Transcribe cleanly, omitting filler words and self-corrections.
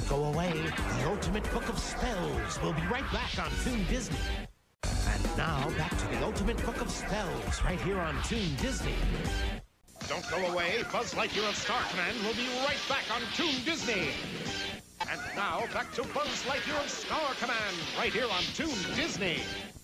go away. The Ultimate Book of Spells will be right back on Toon Disney. And now, back to the Ultimate Book of Spells, right here on Toon Disney. Don't go away. Buzz Lightyear of Star Command will be right back on Toon Disney. And now, back to Buzz Lightyear of Star Command, right here on Toon Disney.